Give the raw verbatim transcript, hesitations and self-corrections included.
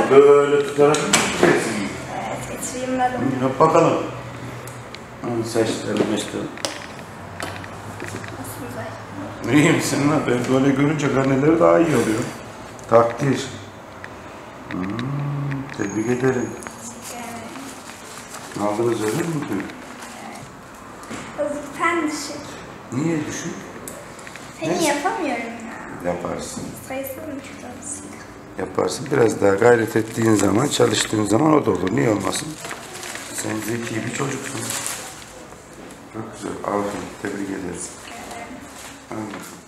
Böyle tutarak mı tutuyorsun? Evet, getireyim dedim. Yap bakalım. Saçları meşleri. Nasıl güzel. İyi misin lan? Böyle görünce karneleri daha iyi oluyor. Takdir. Hmm, tebrik ederim. Aldınız öyle mi bugün? Azıcık düşük. Niye düşük? Seni Neyse. yapamıyorum ya. Yaparsın. Sayısal mı şurası? Yaparsın. Biraz daha gayret ettiğin zaman, çalıştığın zaman o da olur. Niye olmasın? Sen zeki bir çocuksun. Çok güzel. Aferin. Tebrik ederiz. Anladım.